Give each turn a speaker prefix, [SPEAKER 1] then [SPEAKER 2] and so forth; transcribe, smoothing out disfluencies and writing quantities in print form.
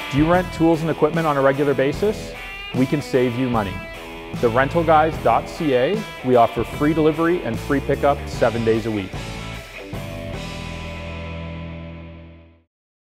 [SPEAKER 1] Do you rent tools and equipment on a regular basis? We can save you money. TheRentalGuys.Ca, we offer free delivery and free pickup 7 days a week.